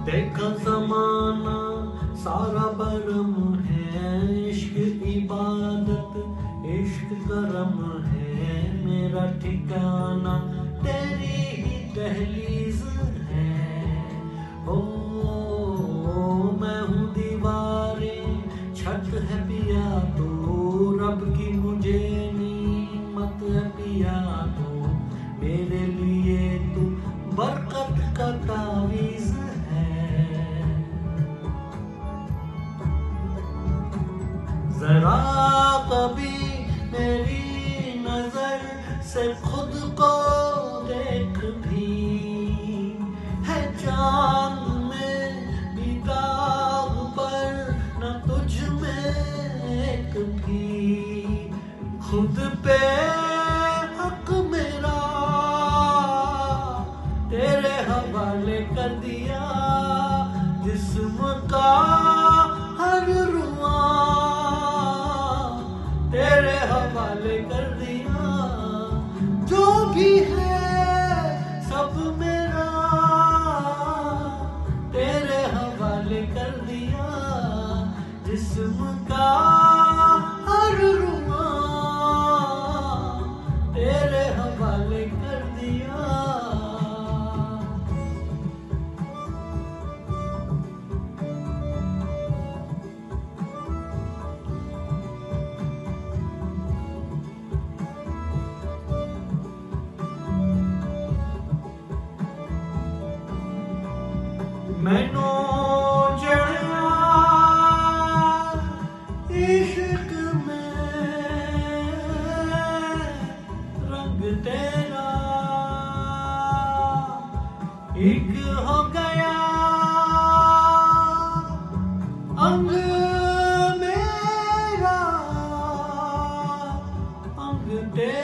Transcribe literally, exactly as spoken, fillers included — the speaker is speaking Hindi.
देखा ज़माना सारा बरम है, इश्क इबादत इश्क करम है, मेरा ठिकाना तेरी ही दहलीज है। ओ, मैं हूँ दीवारें छत है पिया तो, रब की मुझे नीमत है पिया तो, मेरे लिए तू बरकत का तावीज़ है। जरा कभी मेरी नजर से खुद को देख भी, है चांद में भी दाग पर न तुझ में एक भी, खुद पे हक मेरा तेरे हवाले कर दिया, जिस्म का हर रुआ तेरे हवाले कर दिया, जो भी है सब मेरा तेरे हवाले कर दिया, जिस्म का हर रुआ तेरे हवाले कर दिया। मैनू जड़िया इश्क में रंग तेरा, एक हो गया अंग मेरा अंग तेरा।